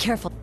careful.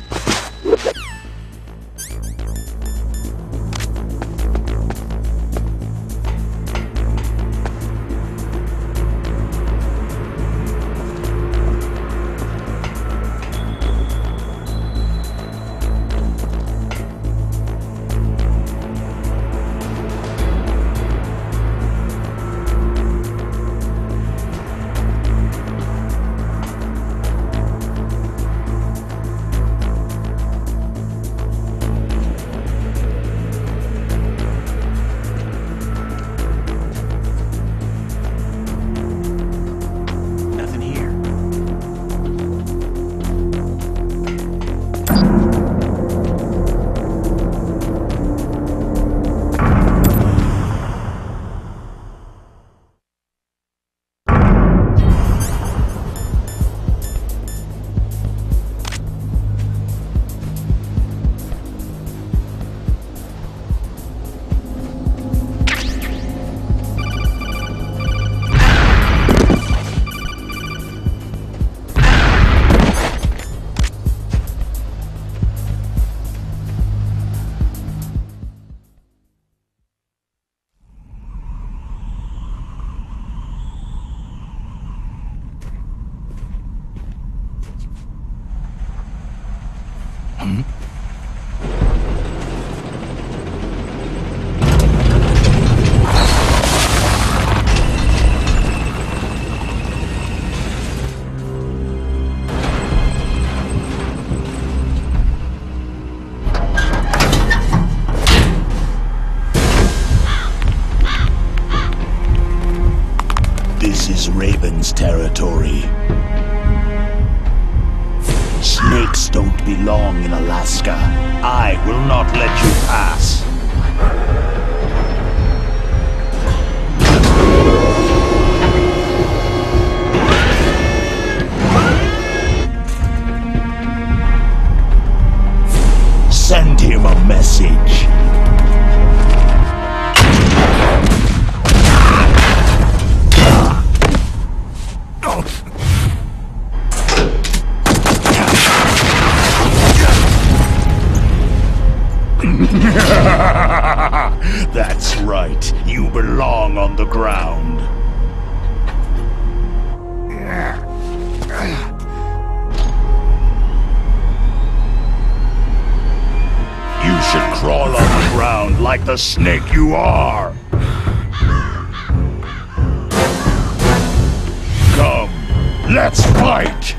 This is Raven's territory. Snakes don't belong in Alaska. I will not let you pass. Send him a message. That's right. You belong on the ground. You should crawl on the ground like the snake you are. Come, let's fight!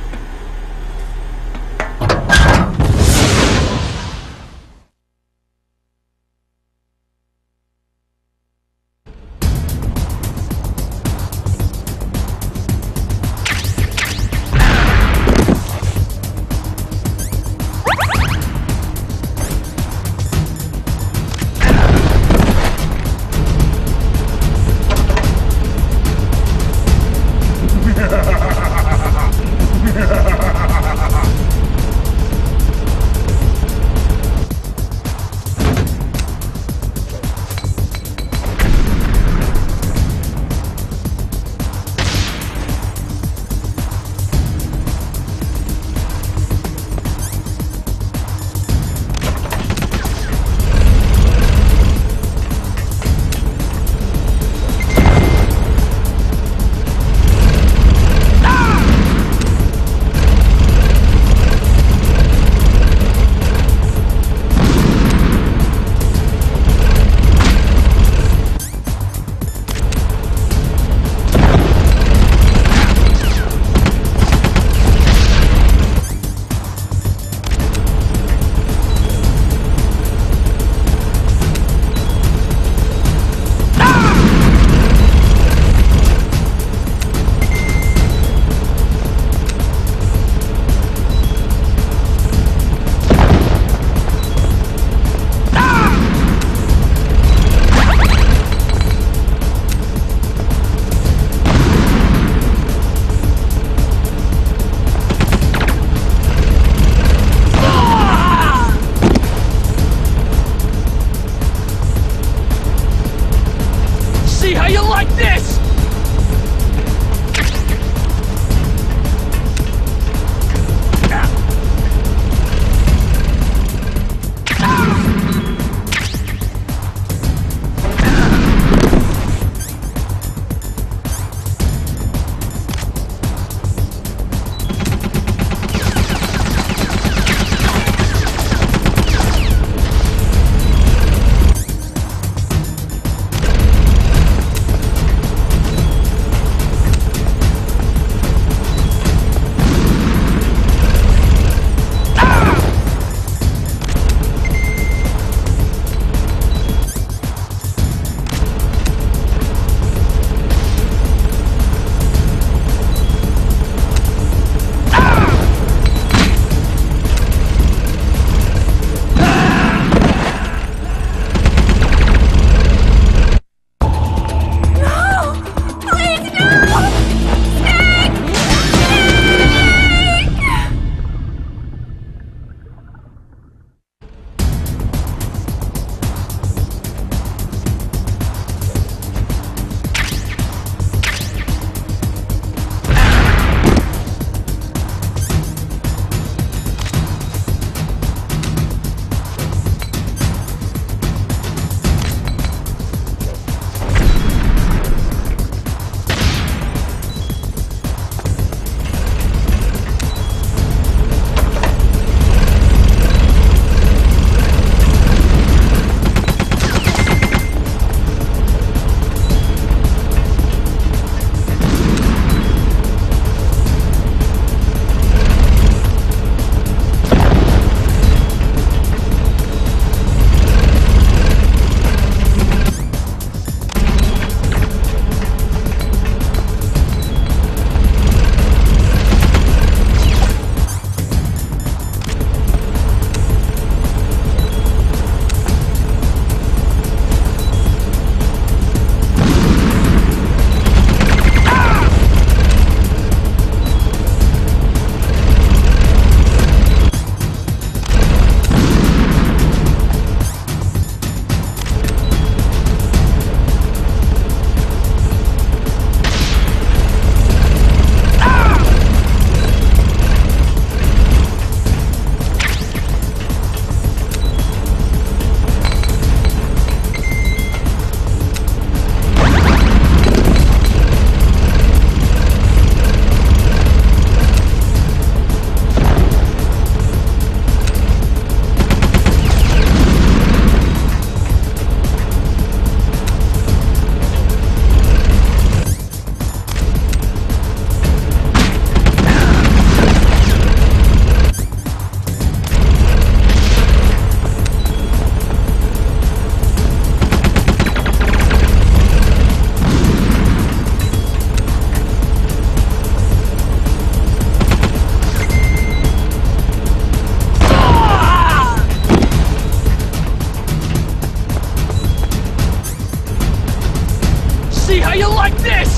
See how you like this!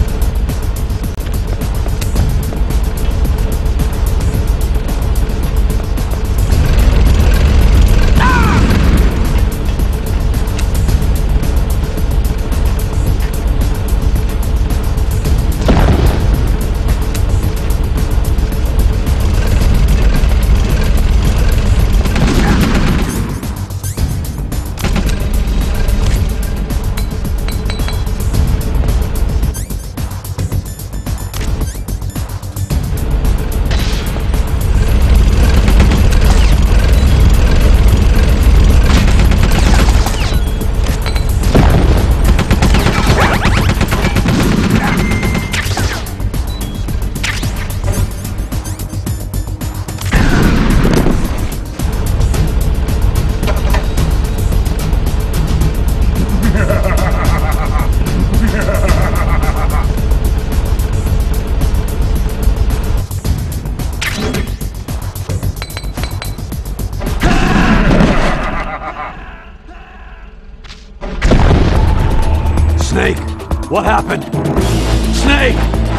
Snake! What happened? Snake!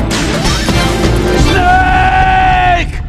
Snake!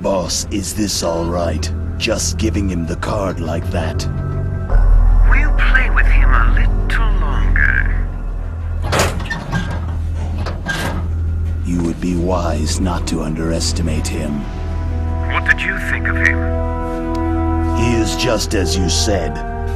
Boss, is this all right? Just giving him the card like that? We'll play with him a little longer. You would be wise not to underestimate him. What did you think of him? He is just as you said.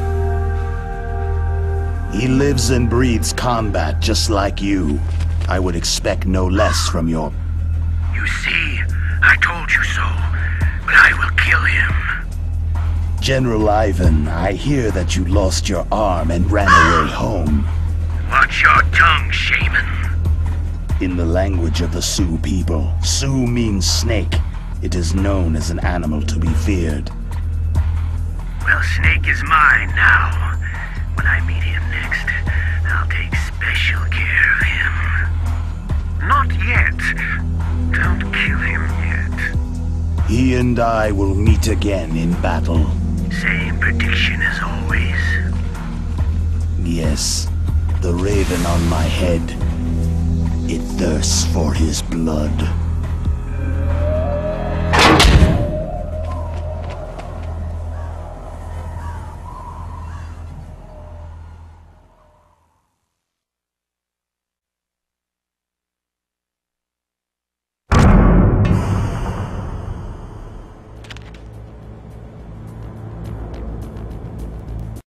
He lives and breathes combat just like you. I would expect no less from your... You see, I told you so, but I will kill him. General Ivan, I hear that you lost your arm and ran away home. Watch your tongue, shaman. In the language of the Sioux people, Sioux means snake. It is known as an animal to be feared. Well, Snake is mine now. When I meet him next, I'll take special care of him. Not yet. Don't kill him yet. He and I will meet again in battle. Same prediction as always. Yes, the raven on my head. It thirsts for his blood.